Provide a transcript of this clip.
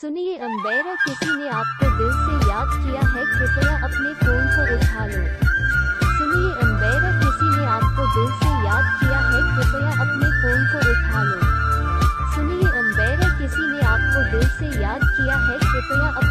सुनिए अम्बेरा, किसी ने आपको दिल से याद किया है, कृपया अपने फोन को उठा लो। सुनिए अम्बेरा, किसी ने आपको दिल से याद किया है, कृपया अपने फोन को उठा लो। सुनिए अम्बेरा, किसी ने आपको दिल से याद किया है, कृपया